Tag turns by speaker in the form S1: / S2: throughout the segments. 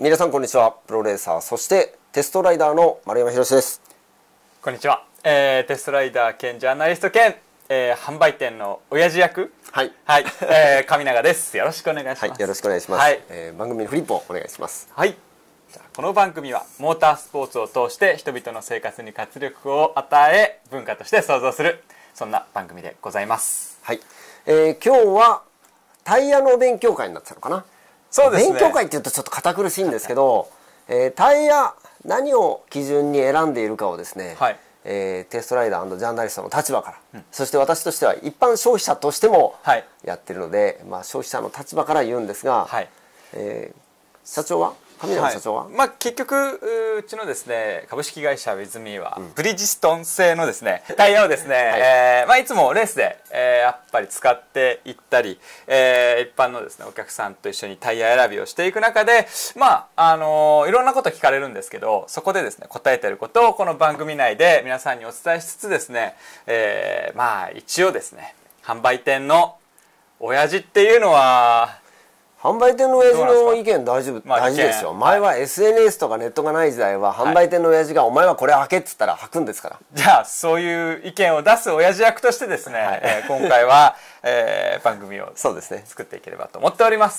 S1: 皆さんこんにちは。プロレーサー、そしてテストライダーの丸山宏です。
S2: こんにちは。テストライダー兼ジャーナリスト兼、販売店の親父役、はい、上永です。よろしくお願いします。
S1: はい、よろしくお願いします。はい、番組のフリップをお願いします。
S2: はい。じゃあこの番組はモータースポーツを通して人々の生活に活力を与え、文化として創造する、そんな番組でございます。
S1: はい。今日はタイヤの勉強会になってたのかな。
S2: そうですね。
S1: 勉強会っていうとちょっと堅苦しいんですけど、タイヤ何を基準に選んでいるかをですね、はい、テストライダー&ジャーナリストの立場から、そして私としては一般消費者としてもやってるので、まあ、消費者の立場から言うんですが、はい、社長は上永社長は、
S2: まあ、結局うちのですね株式会社ウィズミーは、ブリヂストン製のですねタイヤをですね、いつもレースで、やっぱり使っていったり、一般のですねお客さんと一緒にタイヤ選びをしていく中で、まあいろんなこと聞かれるんですけど、そこでですね答えていることをこの番組内で皆さんにお伝えしつつですね、まあ一応ですね販売店の親父っていうのは
S1: 販売店の親父の意見大丈夫、大事ですよ。前は SNS とかネットがない時代は販売店の親父が「お前はこれ履け」っつったら履くんですから。
S2: じゃあそういう意見を出す親父役としてですね、今回は、番組を作っていければと思っております。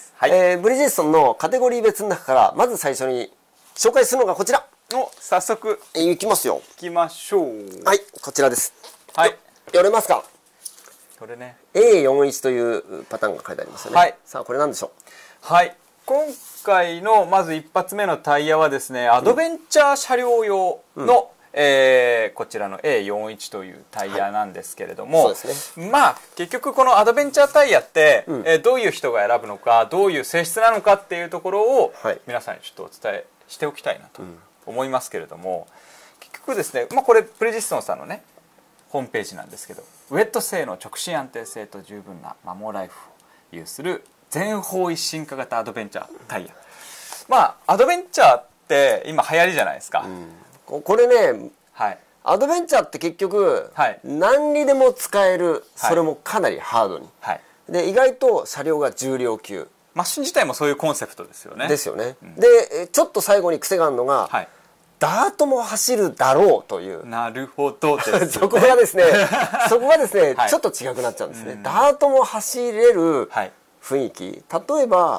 S1: はい。ブリヂストンのカテゴリー別の中からまず最初に紹介するのがこちら。
S2: お、早速
S1: いきますよ。
S2: いきましょう。
S1: はい、こちらです。
S2: はい。
S1: 読れますか？
S2: これね、
S1: A41 というパターンが書いてありますよね。はい、さあこれなんでしょう。
S2: はい、今回のまず一発目のタイヤはですね、アドベンチャー車両用の、こちらの A41 というタイヤなんですけれども、まあ結局このアドベンチャータイヤって、どういう人が選ぶのか、どういう性質なのかっていうところを、皆さんにちょっとお伝えしておきたいなと思いますけれども、結局ですね、まあ、これブリヂストンさんのねホームページなんですけど、ウェット性の直進安定性と十分な摩耗ライフを有する全方位進化型アドベンチャータイヤ。まあアドベンチャーって今流行りじゃないですか。
S1: これね、はい、アドベンチャーって結局、はい、何にでも使える、それもかなりハードに、はい、で意外と車両が重量級、
S2: マシン自体もそういうコンセプトですよね。
S1: ですよね。でちょっと最後に癖があるのが、はい、ダートも走るだろうという。
S2: なるほどですね。
S1: そこがですね、はい、ちょっと違くなっちゃうんですね。ダートも走れる雰囲気。例えば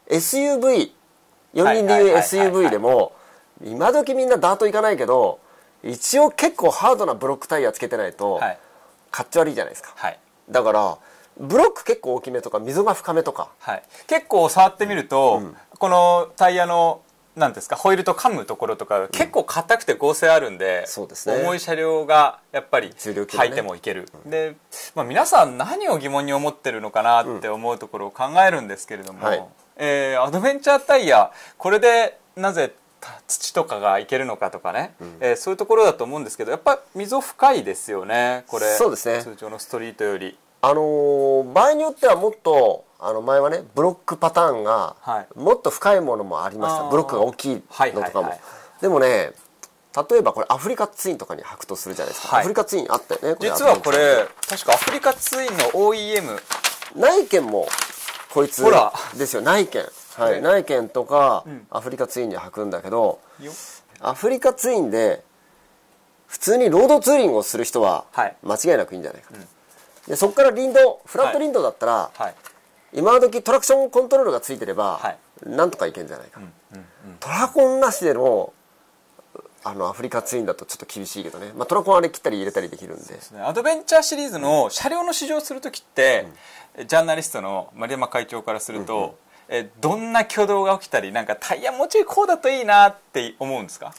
S1: SUV、4人でいう SUV でも今時みんなダート行かないけど、一応結構ハードなブロックタイヤつけてないとかっち悪いじゃないですか。はい、だからブロック結構大きめとか溝が深めとか、
S2: はい、結構触ってみると、このタイヤのなんですか、ホイールと噛むところとか結構硬くて剛性あるんで、重い車両がやっぱり履いてもいける。で、まあ、皆さん何を疑問に思ってるのかなって思うところを考えるんですけれども、アドベンチャータイヤ、これでなぜ土とかがいけるのかとかね、そういうところだと思うんですけど、やっぱ溝深いですよね、これ。そうですね。通常のストリートより。
S1: 場合によってはもっと前はねブロックパターンがもっと深いものもありました。ブロックが大きいのとかも。でもね、例えばこれアフリカツインとかに履くとするじゃないですか。アフリカツインあったよね。
S2: 実はこれ確かアフリカツインの OEM、
S1: ナイケンもこいつですよ。ナイケン、はい、ナイケンとかアフリカツインに履くんだけど、アフリカツインで普通にロードツーリングをする人は間違いなくいいんじゃないかと。でそこからリンド、フラットリンドだったら、今時トラクションコントロールがついてれば、なんとかいけんじゃないか。トラコンなしでのアフリカツインだとちょっと厳しいけどね、まあ、トラコンあれ切ったり入れたりできるんで。
S2: アドベンチャーシリーズの車両の試乗する時って、ジャーナリストの丸山会長からすると、どんな挙動が起きたり、なんかタイヤもうちょいこうだといいなって思うんですか？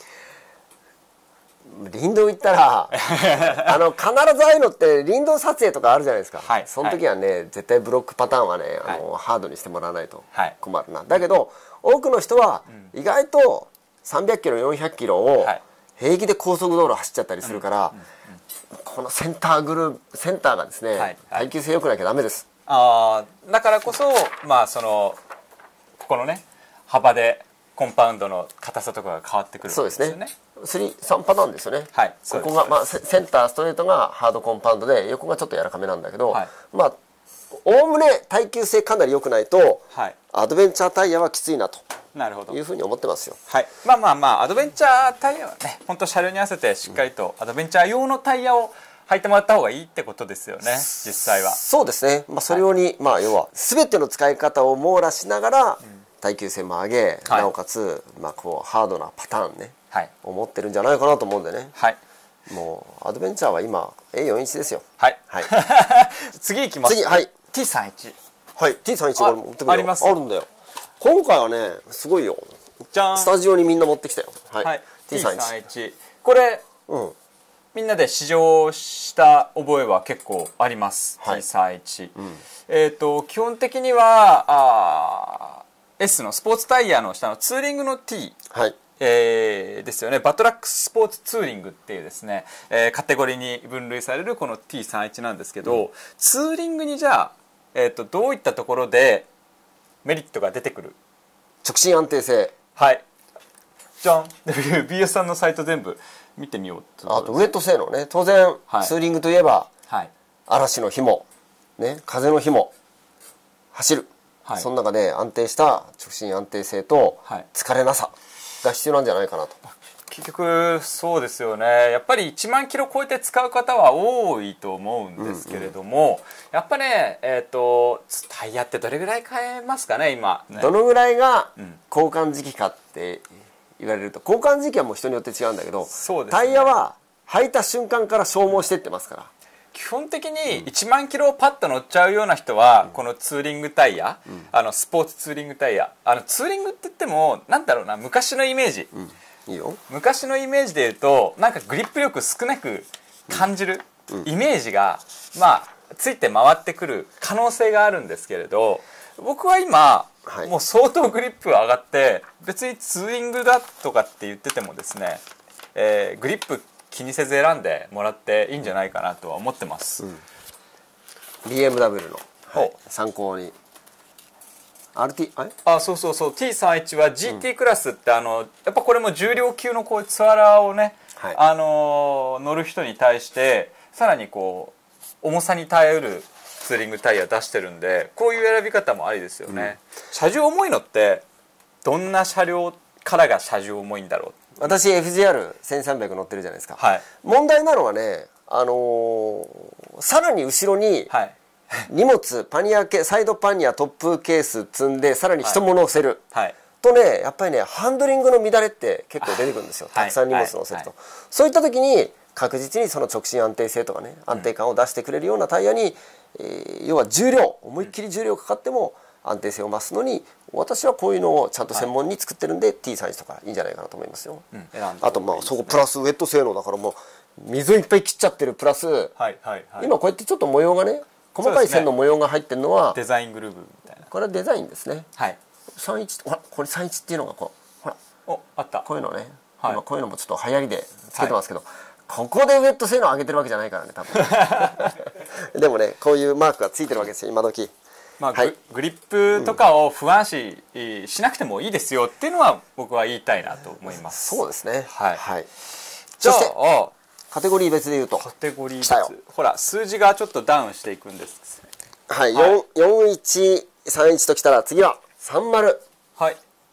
S1: 林道行ったら必ずああいうのって林道撮影とかあるじゃないですか。はい、その時はね、絶対ブロックパターンはねハードにしてもらわないと困るな。だけど多くの人は意外と300キロ400キロを平気で高速道路走っちゃったりするから、このセンターがですね耐久性良くなきゃダメです。
S2: だからこそまあここのね幅でコンパウンドの硬さとかが変わってくるんですよね。
S1: 3パターンですよね。はい、ここが、まあ、センターストレートがハードコンパウンドで、横がちょっと柔らかめなんだけど、まあおおむね耐久性かなり良くないと、アドベンチャータイヤはきついなと
S2: なるほど
S1: いうふうに思ってますよ。
S2: はい、まあまあまあアドベンチャータイヤはね本当車両に合わせてしっかりとアドベンチャー用のタイヤを履いてもらった方がいいってことですよね実際は。
S1: そうですね、まあ、それ用に、はい、まあ要は全ての使い方を網羅しながら耐久性も上げ、はい、なおかつ、まあ、こうハードなパターンね、はい、を持ってるんじゃないかなと思うんでね、はい、もうアドベンチャーは今 A41 ですよ。はい、はい、
S2: 次いきます。
S1: 次、はい、
S2: T31。
S1: はい、 T31 これ持ってくるよ。あります。あるんだよ。今回はねすごいよ。じゃん、スタジオにみんな持ってきたよ。はい、はい、
S2: T31 これ、うん、みんなで試乗した覚えは結構あります、はい、T31、うん、基本的にはS のスポーツタイヤの下のツーリングの T、はい、ですよね。バトラックススポーツツーリングっていうですね、カテゴリーに分類されるこの T31 なんですけど、うん、ツーリングにじゃあ、どういったところでメリットが出てくる？
S1: 直進安定性。
S2: はい、じゃんBS さんのサイト全部見てみようと。
S1: あとウエット性能ね。当然、はい、ツーリングといえば、はい、嵐の日も、ね、風の日も走る、はい、その中で安定した直進安定性と疲れなさが必要なんじゃないかなと。
S2: 結局そうですよね。やっぱり1万キロ超えて使う方は多いと思うんですけれども、うんうん、やっぱね、タイヤってどれぐらい買えますかね今ね。
S1: どのぐらいが交換時期かって言われると、交換時期はもう人によって違うんだけど、そうですね、タイヤは履いた瞬間から消耗してってますから、
S2: 基本的に1万キロをパッと乗っちゃうような人は、このツーリングタイヤ、スポーツツーリングタイヤ、ツーリングって言ってもなんだろうな、昔のイメージ、いいよ、昔のイメージで言うとなんかグリップ力少なく感じるイメージが、まあついて回ってくる可能性があるんですけれど、僕は今、はい、もう相当グリップ上がって別にツーリングだとかって言っててもですね、グリップ気にせず選んでもらっていいんじゃないかなとは思ってます、うん、
S1: BMW の、はい、参考に RT
S2: そうそうそう T31 は GT クラスって、やっぱこれも重量級のこういうツアラーをね、はい、乗る人に対してさらにこう重さに耐えうるツーリングタイヤ出してるんで、こういう選び方もありですよね、うん、車重重いのってどんな車両からが車重重いんだろう。
S1: 私 FGR1300 乗ってるじゃないですか、はい、問題なのはね、さらに後ろに荷物、パニアサイドパニアトップケース積んでさらに人も乗せる、はいはい、とね、やっぱりねハンドリングの乱れって結構出てくるんですよ、たくさん荷物乗せると、そういった時に確実にその直進安定性とかね、安定感を出してくれるようなタイヤに、要は重量、思いっきり重量かかっても安定性を増すのに、私はこういうのをちゃんと専門に作ってるんで、はい、T31 とかいいんじゃないかなと思いますよ、うん、あとまあそこプラスウェット性能だからもう水いっぱい切っちゃってるプラス、はいはいはい、今こうやってちょっと模様がね、細かい線の模様が入ってるのは、
S2: デザイングルーブみたいな、
S1: これはデザインですね、はい、31、ほらこれ31っていうのがこう、ほら
S2: あった、
S1: こういうのね、はい、今こういうのもちょっと流行りでつけてますけど、はい、ここでウェット性能上げてるわけじゃないからね多分でもね、こういうマークがついてるわけですよ今時。
S2: まあはい、グリップとかを不安視しなくてもいいですよっていうのは僕は言いたいなと思います。
S1: そうですね、
S2: はい、
S1: はい、そしてカテゴリー別でいうと、
S2: カテゴリー別、ほら数字がちょっとダウンしていくんです。
S1: はい、はい、4131ときたら次は30、
S2: はい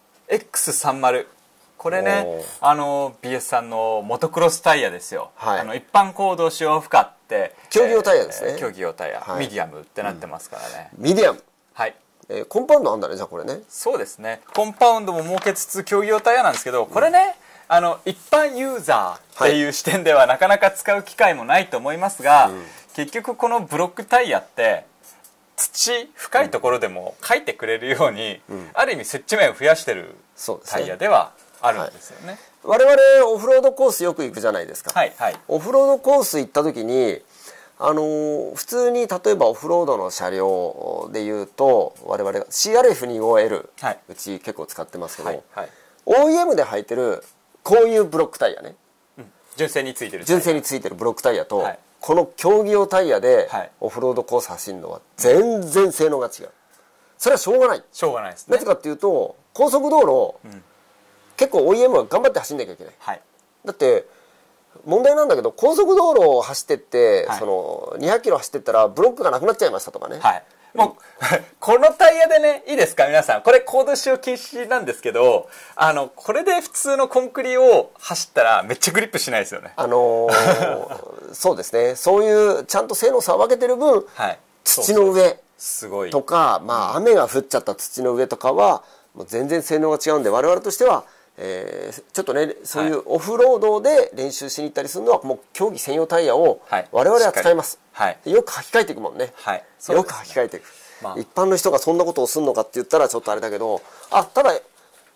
S2: 、X30、これね、BS さんのモトクロスタイヤですよ、はい、一般公道使用不可って
S1: 競技用タイヤですね、
S2: 競技用タイヤ、はい、ミディアムってなってますからね、
S1: うん、ミディアム、
S2: はい、
S1: コンパウンドあんだね、じゃあこれね。
S2: そうですね、コンパウンドも設けつつ競技用タイヤなんですけど、これね、一般ユーザーっていう視点ではなかなか使う機会もないと思いますが、うん、結局このブロックタイヤって土深いところでもかいてくれるように、うん、ある意味接地面を増やしてるタイヤではあるんですよね。
S1: はい、我々オフロードコースよく行くじゃないですか、はいはい、オフロードコース行った時に普通に例えばオフロードの車両でいうと我々が CRF25L、はい、うち結構使ってますけど、はいはい、OEM で履いてるこういうブロックタイヤね、
S2: うん、純正についてる
S1: ブロックタイヤと、はい、この競技用タイヤでオフロードコース走るのは全然性能が違う。それはしょうがない
S2: ですね。
S1: なぜかっていうと高速道路、うん、結構 OEM は頑張って走んなきゃいけない、はい、だって問題なんだけど高速道路を走ってって、はい、その200キロ走ってったらブロックがなくなっちゃいましたとかね、はい、
S2: もうこのタイヤでね、いいですか皆さん、これコード使用禁止なんですけど、これで普通のコンクリを走ったらめっちゃグリップしないですよね。
S1: そうですね、そういうちゃんと性能差を分けてる分、はい、土の上とか、まあ雨が降っちゃった土の上とかはもう全然性能が違うんで、我々としてはちょっとね、そういうオフロードで練習しに行ったりするのはもう競技専用タイヤを我々は使います、はい、よく履き替えていくもんね、はい、よく履き替えていく、まあ、一般の人がそんなことをするのかって言ったらちょっとあれだけど、ただ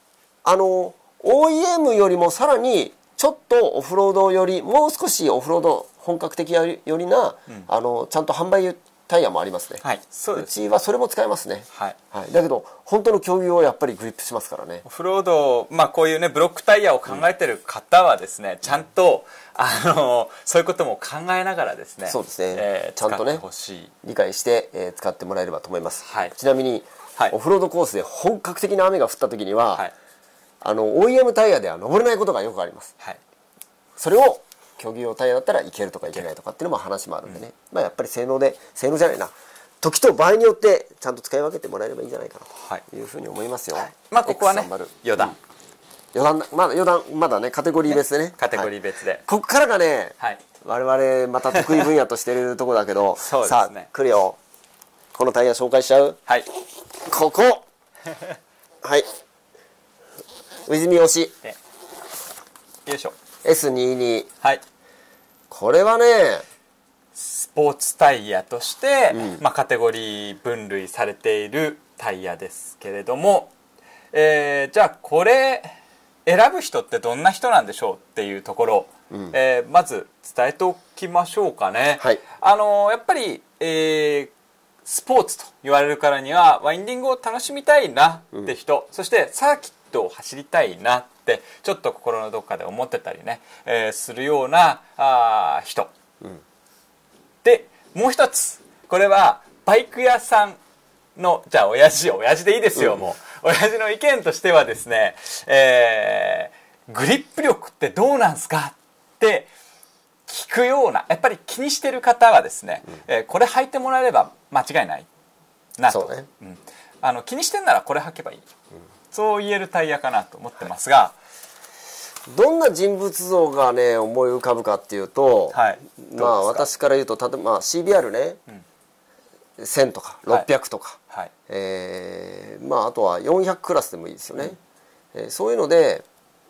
S1: OEM よりもさらにちょっとオフロードよりもう少しオフロード本格的よりな、ちゃんと販売タイヤもありますね。はい、うちはそれも使えますね。はい、はい、だけど本当の競技用はやっぱりグリップしますからね。
S2: オフロード、まあこういうねブロックタイヤを考えてる方はですね、ちゃんとそういうことも考えながらですね。
S1: そうですね。ちゃんとね理解して、使ってもらえればと思います。はい、ちなみに、はい、オフロードコースで本格的な雨が降った時には、はい、OEM タイヤでは登れないことがよくあります。はい、それを競技用タイヤだったらいけるとかいけないとかっていうのも話もあるんでね、まあやっぱり性能じゃないな、時と場合によってちゃんと使い分けてもらえればいいんじゃないかなというふうに思いますよ。はい、
S2: まあここはね余談、
S1: まだねカテゴリー別でね、
S2: カテゴリー別で、はい、
S1: ここからがね、はい、我々また得意分野としてるとこだけどそうですね、さあ来るよ、このタイヤ紹介しちゃう。はい、ここはい泉推し
S2: よいしょ
S1: S22、
S2: はい、こ
S1: れはね
S2: スポーツタイヤとして、まあ、カテゴリー分類されているタイヤですけれども、じゃあこれ選ぶ人ってどんな人なんでしょうっていうところ、まず伝えておきましょうかね。はい、やっぱり、スポーツと言われるからにはワインディングを楽しみたいなって人、そしてサーキットを走りたいなってちょっと心のどっかで思ってたりね、するような人、でもう一つ、これはバイク屋さんのじゃあ親父でいいですよ、もう親父の意見としてはですね、グリップ力ってどうなんすかって聞くような、やっぱり気にしてる方はですね、これ履いてもらえれば間違いないなと、ね、気にしてんならこれ履けばいい、そう言えるタイヤかなと思ってますが、
S1: どんな人物像がね思い浮かぶかっていうと、はい、まあ私から言うと例えば CBR ね、1000とか600とか、はい、まああとは400クラスでもいいですよね、そういうので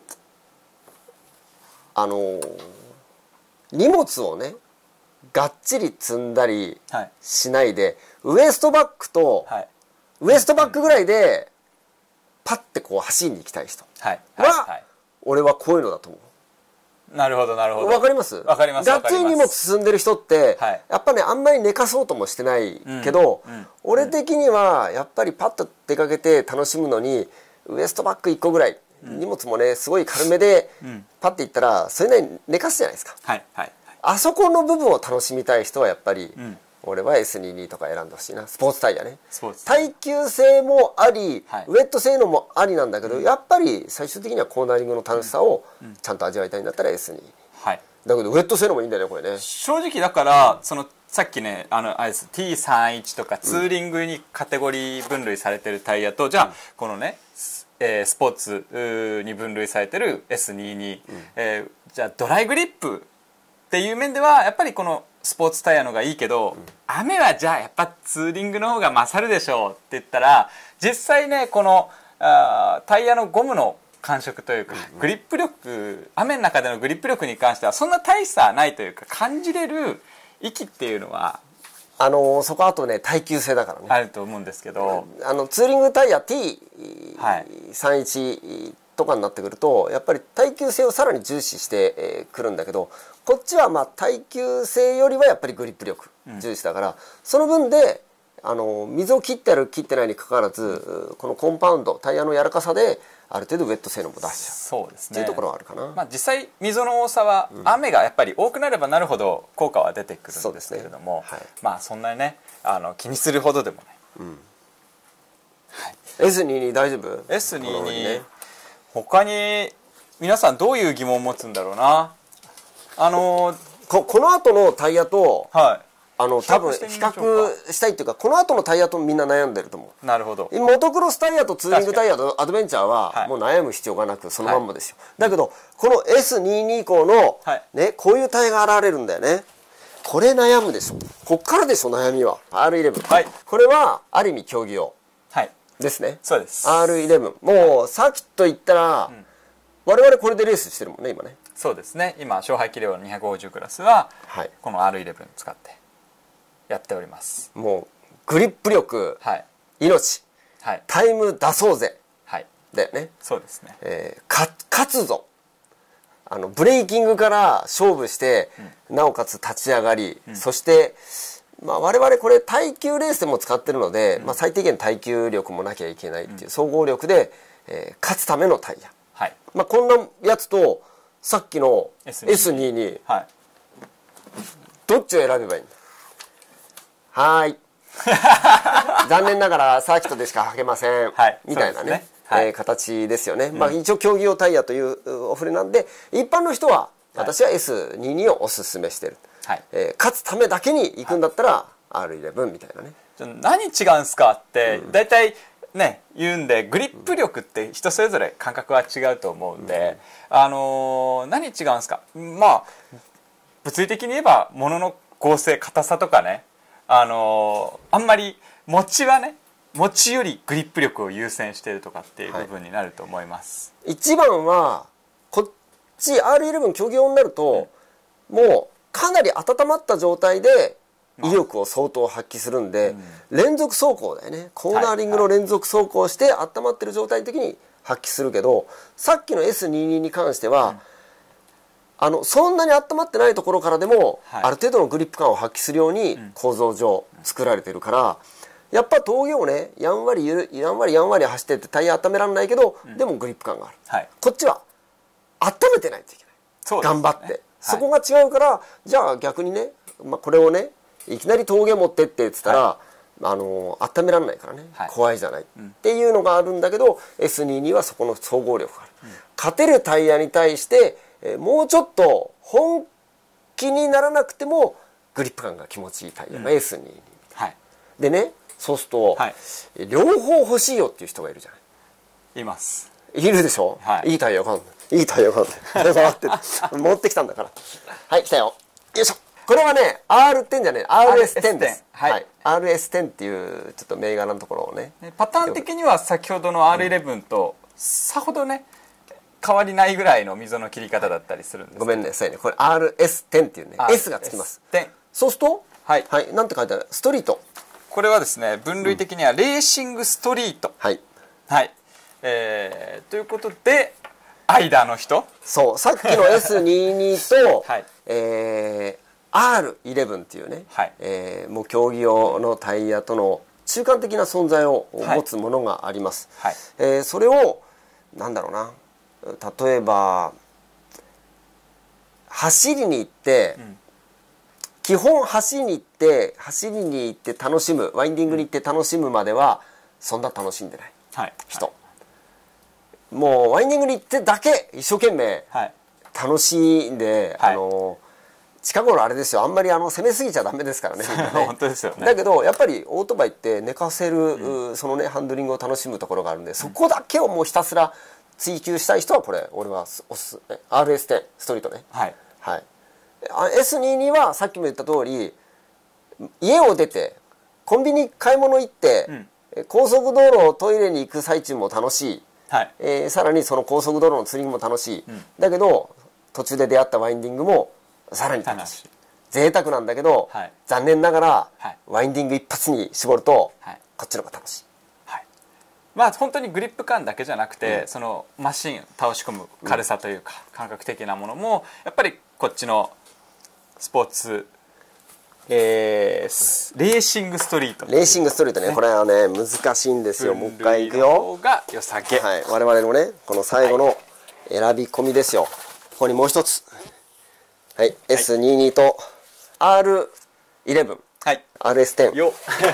S1: 荷物をねがっちり積んだりしないで、ウエストバッグと、ウエストバッグぐらいでパッてこう走りに行きたい人は、俺はこういうのだと思う。
S2: なるほどなるほど。
S1: わかります？
S2: わかります。
S1: がっつり荷物積んでる人って、やっぱねあんまり寝かそうともしてないけど、俺的にはやっぱりパッと出かけて楽しむのにウエストバッグ1個ぐらい、荷物もねすごい軽めでパッていったらそれなりに寝かすじゃないですか。あそこの部分を楽しみたい人はやっぱり、俺は S22 とか選んでほしいな。スポーツタイヤね。耐久性もあり、ウェット性能もありなんだけど、やっぱり最終的にはコーナリングの楽しさをちゃんと味わいたいんだったら S22、だけどウェット性能もいいんだよねこれね。
S2: 正直だからさっきねあれです T31 とかツーリングにカテゴリー分類されてるタイヤと、じゃあこのねスポーツに分類されてる S22、じゃあドライグリップっていう面ではやっぱりこのスポーツタイヤのがいいけど、雨はじゃあやっぱツーリングの方が勝るでしょうって言ったら、実際ねこのタイヤのゴムの感触というか、グリップ力、雨の中でのグリップ力に関してはそんな大差ないというか、感じれる域っていうのは
S1: そこあとね耐久性だからね
S2: あると思うんですけど、
S1: ツーリングタイヤ T31 とかになってくるとやっぱり耐久性をさらに重視してくるんだけど、こっちはまあ耐久性よりはやっぱりグリップ力重視だから、その分で水を切ってある切ってないにかかわらず、このコンパウンドタイヤの柔らかさである程度ウェット性能も出しちゃう、そうですね、っていうところはあるかな。
S2: まあ、実際溝の多さは雨がやっぱり多くなればなるほど効果は出てくるんですけれども、まあそんなにね気にするほどでもない、
S1: S22 大丈夫？
S2: S22、他に皆さんどういう疑問を持つんだろうな。
S1: この後のタイヤと、 多分比較したいっていうか、この後のタイヤとみんな悩んでると思う。
S2: なるほど。
S1: モトクロスタイヤとツーリングタイヤとアドベンチャーはもう悩む必要がなくそのまんまですよ。だけどこの S22 以降のね、こういうタイヤが現れるんだよね。これ悩むでしょ。こっからでしょ悩みは。 R11、はい、これはある意味競技用ですね。
S2: そうです。
S1: R11 もうサーキット行ったら、我々これでレースしてるもんね今ね。
S2: そうですね。今勝敗器量の250クラスは、この R11 使ってやっております。
S1: もうグリップ力、命、タイム出そうぜ、だよね。
S2: そうですね。
S1: 勝つぞ、ブレイキングから勝負して、なおかつ立ち上がり、そして、我々これ耐久レースでも使ってるので、最低限耐久力もなきゃいけないっていう総合力で、勝つためのタイヤ、こんなやつとさっきの S22、どっちを選べばいいんだ。はい残念ながらサーキットでしか履けません、みたいなね、形ですよね。一応競技用タイヤというお触れなんで、一般の人は私は S22 をおすすめしてる。勝つためだけに行くんだったら R11 みたいなね。
S2: 何違うんすかって大体ね言うんで、グリップ力って人それぞれ感覚は違うと思うんで、何違うんすか。物理的に言えば物の剛性、硬さとかね、あんまり持ちはね、持ちよりグリップ力を優先しているとかっていう部分になると思います。
S1: 一番はこっち R11 競技用になると、もうかなり温まった状態で威力を相当発揮するんで、連続走行だよね。コーナーリングの連続走行して温まってる状態の時に発揮するけど、さっきの S22 に関しては、そんなに温まってないところからでも、ある程度のグリップ感を発揮するように構造上作られてるから、やっぱ峠をねやんわり走ってってタイヤ温められないけど、でもグリップ感がある、こっちは温めてないといけない、頑張って、そこが違うから、じゃあ逆にね、これをねいきなり峠持ってってっつったら、温められないからね、怖いじゃない、っていうのがあるんだけど、 S22 はそこの総合力がある、勝てるタイヤに対してもうちょっと本気にならなくてもグリップ感が気持ちいいタイヤが S22、でね、そうすると、両方欲しいよっていう人がいるじゃない。
S2: います。
S1: いるでしょ、いいタイヤがあるの、いいタイヤがあるの持ってきたんだから。はい、来たよ、よいしょ。これはね R10 じゃねえ RS10 です。RS10 っていうちょっと銘柄のところをね、
S2: パターン的には先ほどの R11 とさほどね変わりないぐらいの溝の切り方だったりするんです。
S1: ごめんなさいね、これ RS10 っていうね S がつきます。そうするとなんて書いてある、ストリート。
S2: これはですね分類的にはレーシングストリート、ということで間の人、
S1: そうさっきの S22 と、R11 っていうね、もう競技用のタイヤとの中間的な存在を持つものがあります。それをなんだろうな、例えば走りに行って、基本走りに行って楽しむ、ワインディングに行って楽しむまではそんな楽しんでない人、もうワインディングに行ってだけ一生懸命楽しんで、近頃あれですよ、あんまり攻めすぎちゃダメですからね
S2: 本当ですよね。
S1: だけどやっぱりオートバイって寝かせる、そのねハンドリングを楽しむところがあるんで、そこだけをもうひたすら追求したい人はこれ俺はおすすめ、 RS10 ストリートね。S22 はさっきも言った通り、家を出てコンビニ買い物行って、高速道路をトイレに行く最中も楽しい、さらにその高速道路のツーリングも楽しい、だけど途中で出会ったワインディングもさらに楽しい、贅沢なんだけど、残念ながら、ワインディング一発に絞ると、こっちの方が楽しい。
S2: 本当にグリップ感だけじゃなくて、そのマシン倒し込む軽さというか、感覚的なものもやっぱりこっちのスポーツ、レーシングストリート
S1: ね、これはね難しいんですよ。もう一回いくよ。
S2: が良さげ、
S1: 我々のねこの最後の選び込みですよ。ここにもう一つ、S22 と R11、RS10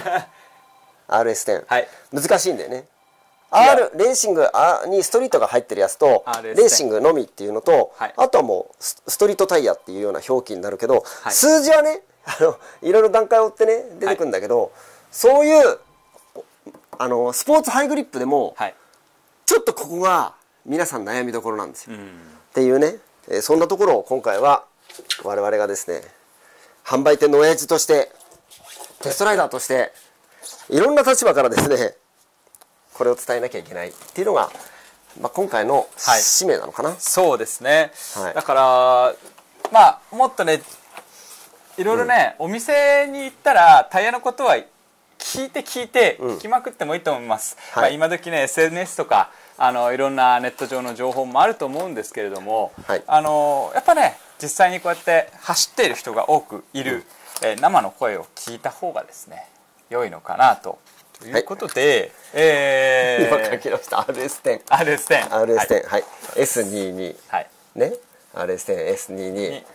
S1: RS10、難しいんだよね。レーシングにストリートが入ってるやつとレーシングのみっていうのと、あとはもうストリートタイヤっていうような表記になるけど、数字はねいろいろ段階を追ってね出てくるんだけど、そういうスポーツハイグリップでも、ちょっとここが皆さん悩みどころなんですよ。っていうね、そんなところを今回は我々がですね、販売店の親父としてテストライダーとしていろんな立場からですね、これを伝えなきゃいけないっていうのが、今回の使命なのかな。
S2: そうですね、だからもっとね、いろいろね、お店に行ったらタイヤのことは聞いて聞きまくってもいいと思います。今時ね SNS とかいろんなネット上の情報もあると思うんですけれども、やっぱね、実際にこうやって走っている人が多くいる、生の声を聞いた方がですね良いのかなということで、
S1: 今書きました RS10 はい S22 ね、RS10 S22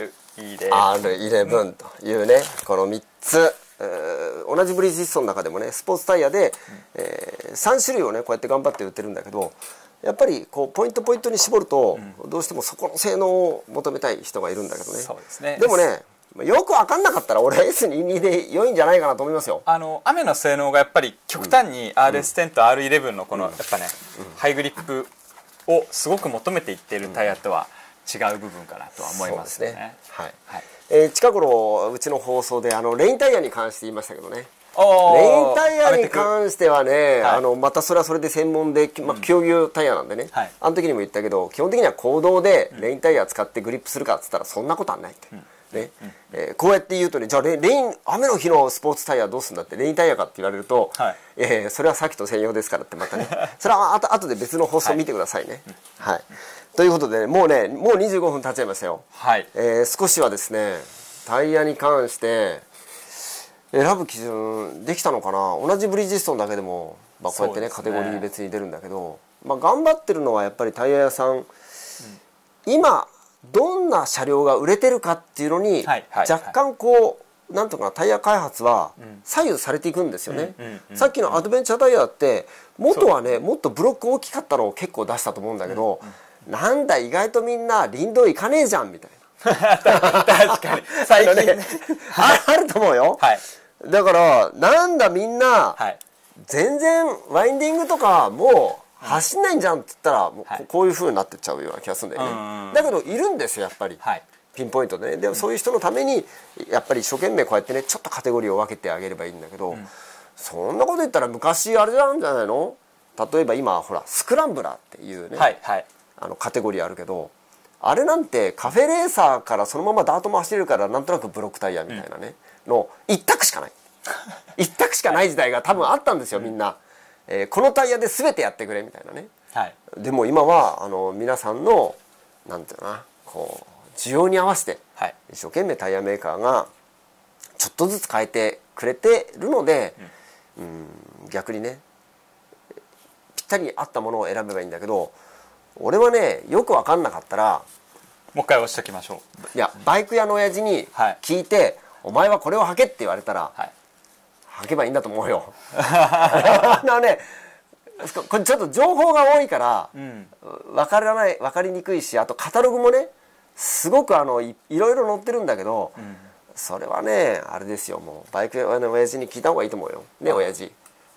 S1: R11 というね、この3つ、同じブリヂストンの中でもね、スポーツタイヤで、3種類をねこうやって頑張って売ってるんだけど、やっぱりこうポイントに絞ると、どうしてもそこの性能を求めたい人がいるんだけどね。
S2: そうですね。
S1: でもね、よく分かんなかったら俺 S22 で良いんじゃないかなと思いますよ。
S2: 雨の性能がやっぱり極端に RS10 と R11 のこのやっぱね、ハイグリップをすごく求めていっているタイヤとは違う部分かなとは思いますね。
S1: 近頃うちの放送でレインタイヤに関して言いましたけどね、レインタイヤに関してはね、またそれはそれで専門で、競技タイヤなんでね、あの時にも言ったけど、基本的には公道でレインタイヤ使ってグリップするかっつったらそんなことはないって、こうやって言うとね、じゃあ雨の日のスポーツタイヤどうするんだって、レインタイヤかって言われると、それはさっきと専用ですからってまたねそれは後で別の放送見てくださいね。ということで、もう25分経っちゃいましたよ。少しはですねタイヤに関して選ぶ基準できたのかな。同じブリヂストンだけでも、こうやってねカテゴリー別に出るんだけど、頑張ってるのはやっぱりタイヤ屋さん、今どんな車両が売れてるかっていうのに若干こうなんとかタイヤ開発は左右されていくんですよね。さっきのアドベンチャータイヤって元はねもっとブロック大きかったのを結構出したと思うんだけど、なんだ意外とみんな林道行かねえじゃんみたいな
S2: 確かに最近ね
S1: あると思うよ。だからなんだみんな全然ワインディングとかもう走んないんじゃんって言ったらこういう風になってっちゃうような気がするんだよね。だけどいるんですよやっぱり、ピンポイントでね。でもそういう人のためにやっぱり一生懸命こうやってねちょっとカテゴリーを分けてあげればいいんだけど、そんなこと言ったら昔あれなんじゃないの。例えば今ほらスクランブラーっていうね、カテゴリーあるけど、あれなんてカフェレーサーからそのままダートも走れるからなんとなくブロックタイヤみたいなね、の一択しかない一択しかない時代が多分あったんですよみんな。このタイヤで全てやってくれみたいなね。でも今は皆さんのなんていうのかな、こう需要に合わせて一生懸命タイヤメーカーがちょっとずつ変えてくれてるので、逆にねぴったりに合ったものを選べばいいんだけど、俺はねよく分かんなかったら
S2: もう一回押しておきましょ
S1: う。いやバイク屋の親父に聞いて、お前はこれを履けって言われたら、履けばいいんだと思うよね、これちょっと情報が多いから分かりにくいし、あとカタログもねすごくいろいろ載ってるんだけど、それはねあれですよ、もうバイク屋の親父に聞いた方がいいと思うよね、親父。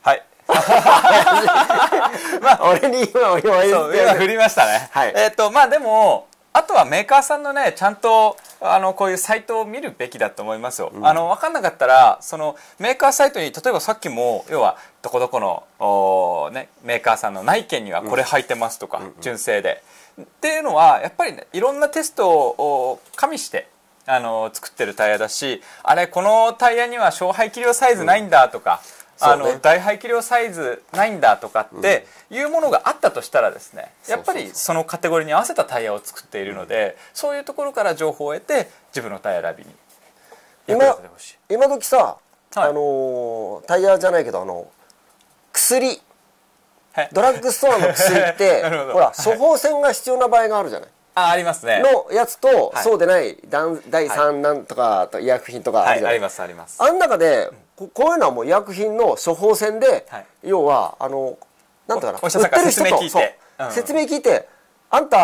S1: 俺に今
S2: 振りましたね。でもあとはメーカーさんのねちゃんとこういうサイトを見るべきだと思いますよ。分かんなかったらそのメーカーサイトに、例えばさっきも要はどこどこのメーカーさんの内見にはこれ履いてますとか、純正でっていうのはやっぱりねいろんなテストを加味して作ってるタイヤだし、あれこのタイヤには小排気量サイズないんだとか、大排気量サイズないんだとかっていうものがあったとしたらですね、やっぱりそのカテゴリーに合わせたタイヤを作っているので、そういうところから情報を得て自分のタイヤ選びに役立ててほしい。
S1: 今時さ、タイヤじゃないけど薬、ドラッグストアの薬ってほら処方箋が必要な場合があるじゃない。
S2: ありますね。
S1: のやつと、そうでない第3なんとか医薬品とかあるじゃない。
S2: ありますあります。
S1: あん中でこういうのはもう医薬品の処方箋で、要はなんとかな、売ってる人と説明聞いて、あんた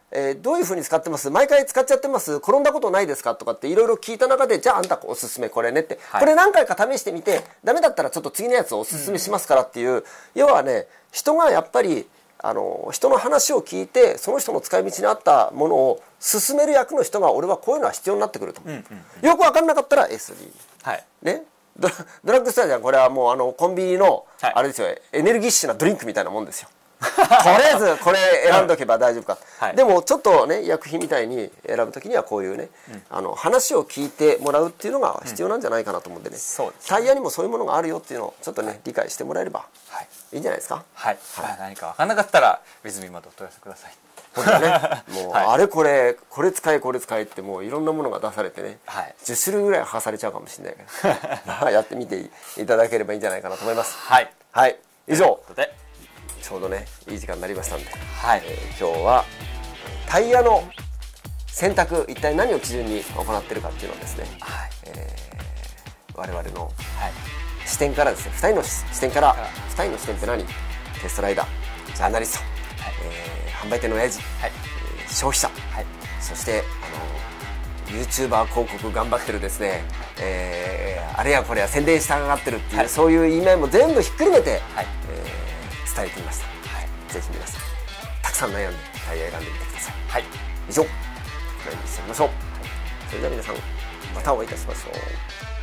S1: どういうふうに使ってます？毎回使っちゃってます？転んだことないですか？とかっていろいろ聞いた中で、じゃああんたおすすめこれねって、これ何回か試してみてダメだったらちょっと次のやつをおすすめしますからっていう、要はね、人がやっぱり人の話を聞いてその人の使い道に合ったものを勧める役の人が、俺はこういうのは必要になってくると思う。よく分かんなかったら SD、ね、ドラッグストアじゃこれはもうコンビニのあれですよ、エネルギッシュなドリンクみたいなもんですよ。とりあえずこれ選んどけば大丈夫か、でもちょっとね、医薬品みたいに選ぶ時にはこういうね、話を聞いてもらうっていうのが必要なんじゃないかなと思うんでね、タイヤにもそういうものがあるよっていうのをちょっとね、理解してもらえればいいんじゃないですか。
S2: 何か分からなかったらウィズミまでお問い合わせください。
S1: もうあれこれ使いこれ使いってもういろんなものが出されてね、10種類ぐらい剥がされちゃうかもしれないけどやってみていただければいいんじゃないかなと思います。以上ちょうどね、いい時間になりましたんで、今日はタイヤの選択、一体何を基準に行っているかっていうのをですね、我々の視点からですね、2人の視点から、2人の視点って何？テストライダー、ジャーナリスト、販売店の親父、消費者、そしてYouTuber 広告頑張ってるですね、あれやこれや宣伝したがってるっていう、そういう意味合いも全部ひっくるめて、伝えてみました。ぜひ皆さんたくさん悩んでタイヤ選んでみてください。以上、これにしてみましょう。それでは皆さんまたお会いいたしましょう。